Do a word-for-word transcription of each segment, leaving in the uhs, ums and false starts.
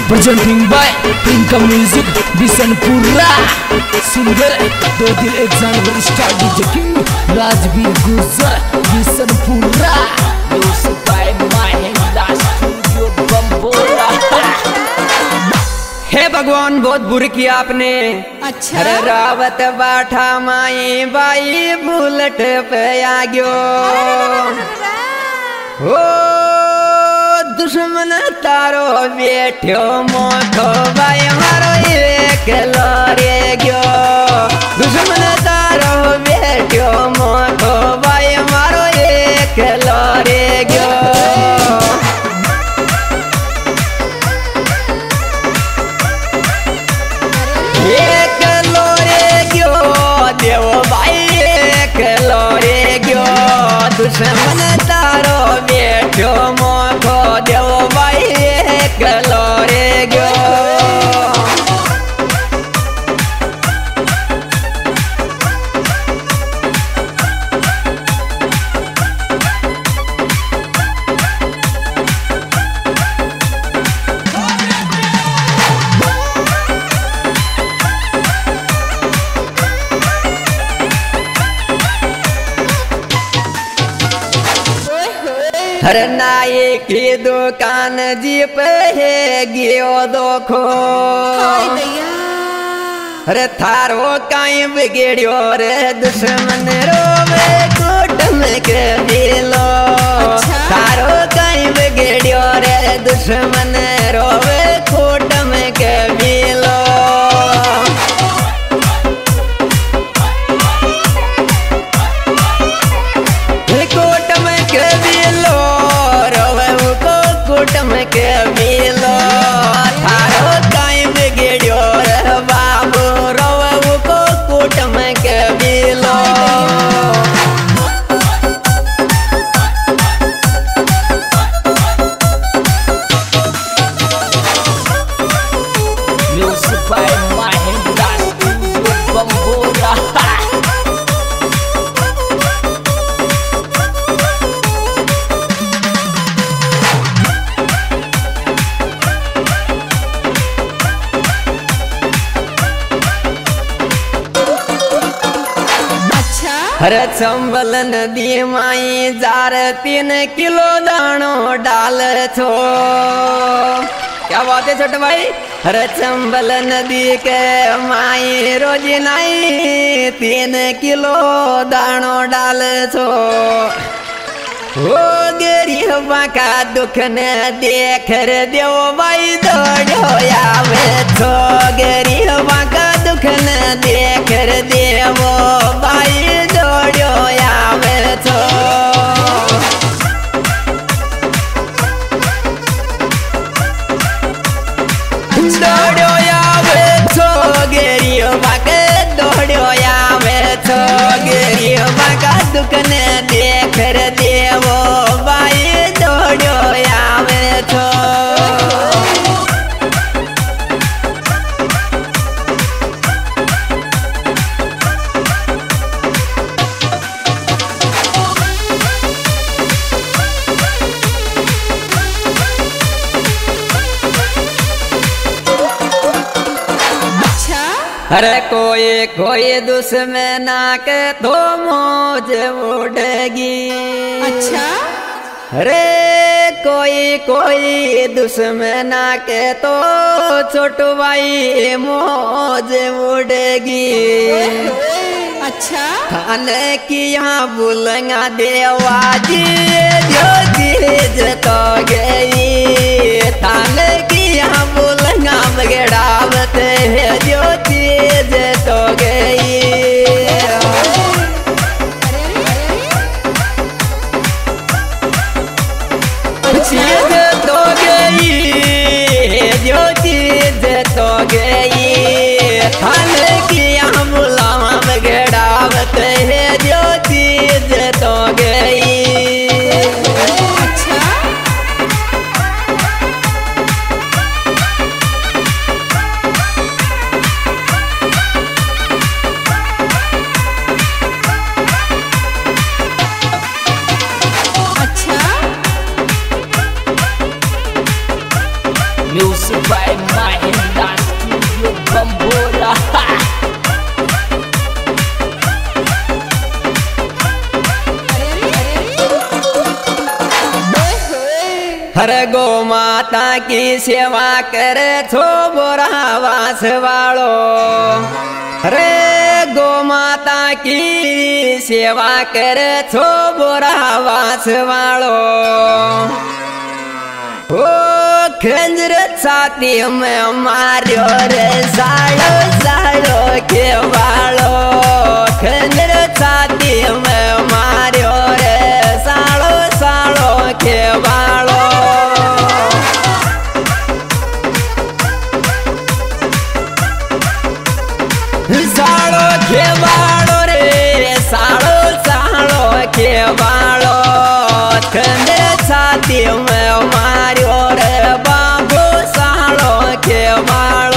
presenting by Pinka Music Bisanpura. Singer दो दिल एक जानवर स्टार डीजे किंग राजवीर गुजर Bisanpura. Music by Mahindra Studio Bambora. हे भगवान बहुत बुरी किया आपने. अच्छा अरे रावत बाठा माई बाई बुलेट पे आ गयो. ओ दुश्मन तारो बेठो मोठो भाई मारो एक लोरे गयो. दुश्मन तारो बेठो मोठो भाई मारो एक लोरे गयो. एक लोरे गयो देव भाई एक लोरे गयो. दुश्मन तारो बेठो मोठो देव भाई एक लोरे गयो. हर नाई की दुकान जी पे है गियो दोखो. अरे थारो काई बिगड़ियो रे दुश्मन रोवे कुटम के दिलो. थारो काई बिगड़ियो रे दुश्मन रोवे कुटम के दिलो. कुटम के दिलो कुटम के मिलो. थारो काई बिगड़ियो रे बाबू रोवे को कुटम के मिलो. Music by Mahindra Studio Bambora. हर चंबल नदी माई जार तीन किलो दानो डाल छो. क्या बात है छोटे भाई. हर चंबल नदी के माई रोज नाई तीन किलो दानो डाल छो. ओ गरीबा का दुख ने देख रे देव भाई दौड़ो आवे छो. गरीबा का दुख ने देख रे देव भाई दौड़ो आवे छो. दौड़ो आवे छो गरीबा के दौड़ो आवे छो. गरीबा का दुख ने देख रे देव भाई दौड़ो आवे छो. अरे कोई कोई दुश्मना के तो मौज उड़ेगी. अच्छा अरे कोई कोई दुश्मना के तो छोटू भाई मौज उड़ेगी. अच्छा खाने की यहाँ बुलंगा देवाजी जो चीज तो गई. थाने की यहाँ बुलंगा बगड़ावत है जो चीज तो गई. चीज तो गई जो चीज तो गई. थाने की यहाँ बुलावा बगड़ावत है जो चीज तो गई. अच्छा Music by Mahendra Studio Bambola. हर गो माता की सेवा करे छो बोरावास वालो। रे गो माता की सेवा करे छो बोरावास वालो। ओ खंजर छाती में मार्यो रे सालो सालो के वालो। खंजर छाती में मार्यो रे सालो सालो के वालो। सालो के वालो रे सालो सालो के वालो। खंजर छाती में मार्यो रे बाबू सालो के वालो।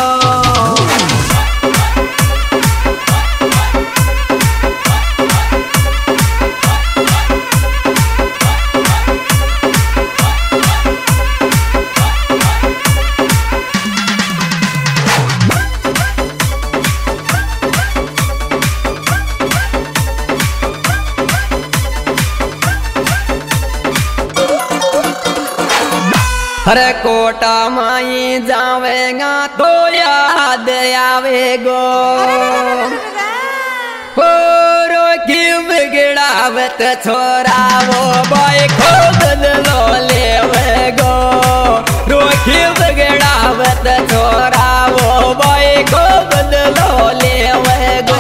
हरे कोटा माई जावेगा तो याद आवेगो। हो रोकी बिगड़ावत छोरा वो बाई को बदलो लेवेगो। रोकी बिगड़ावत छोरा वो बाई को बदलो लेवेगो।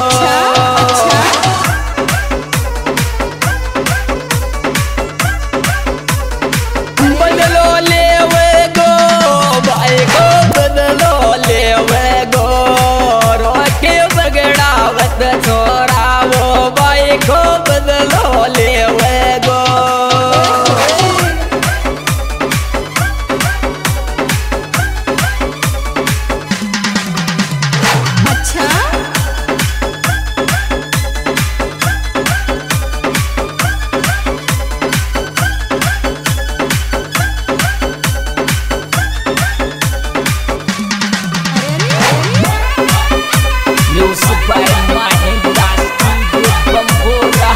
बदलो लेवेगो बाई को बदलो लेवेगो। रोके बगड़ावत छोरा वो बाई को बदलो लेवेगो। अच्छा Music by Mahendra Studio Bambola.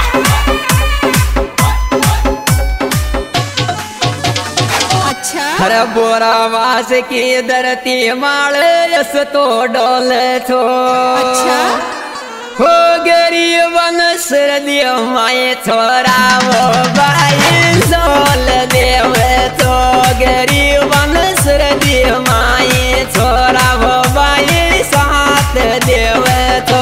अच्छा हर बोरावास की धरती माल यस तो डोल छो। अच्छा हो गरीबन सरदी माए छोरा वो बाई सोल देव तो। गरीबन सरदी माए छोरा वो बाई साथ देव तो।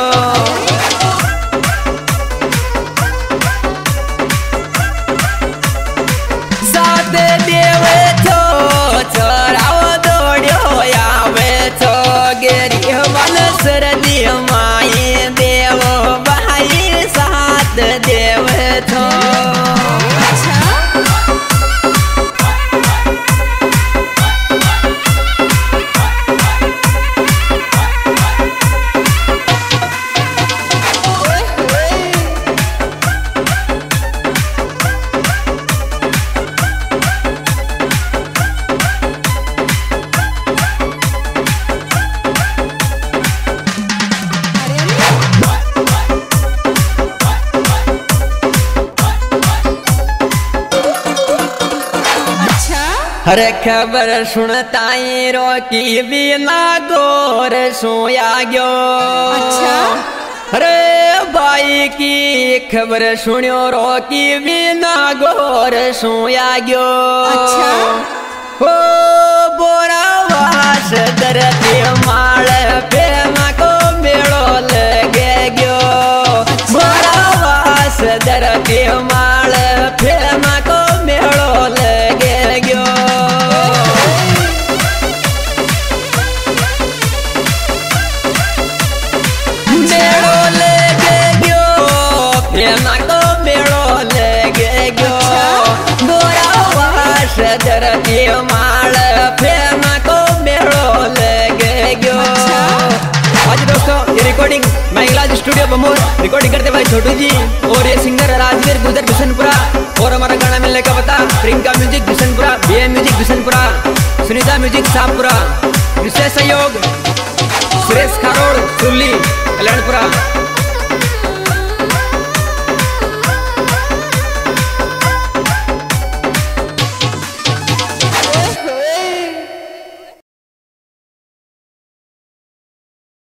साथ देव तो छोरा वो दौड़ो आवे तो। गरीबन सरदी माए देव भाई साथ देव तो। अच्छा हर खबर सुनताई रोकी बिना गोर सोया गयो। अच्छा अरे बाई की खबर सुनियो रोकी बिना गोर सोया गयो। अच्छा हो बोरावास धरती माल प्रेमा को मेड़ो लगे गयो। बोरावास धरती माल प्रेमा को मेड़ो लगे गयो। मेड़ो लगे गयो प्रेमा को मेड़ो लगे गयो। बोरावास धरती माल प्रेमा को मेड़ो लगे गयो। आज दोस्तों ये रिकॉर्डिंग महिला स्टूडियो बमोर रिकॉर्डिंग करते भाई छोटू जी और ये सिंगर राजवीर गुजर बिशनपुरा और हमारा गाना मिलने का पता Priyanka music Bishanpura, B M music Bishanpura. Sunita music Shahpura, विशेष सहयोग सुरेश खारोड़ सुरली कल्याणपुरा।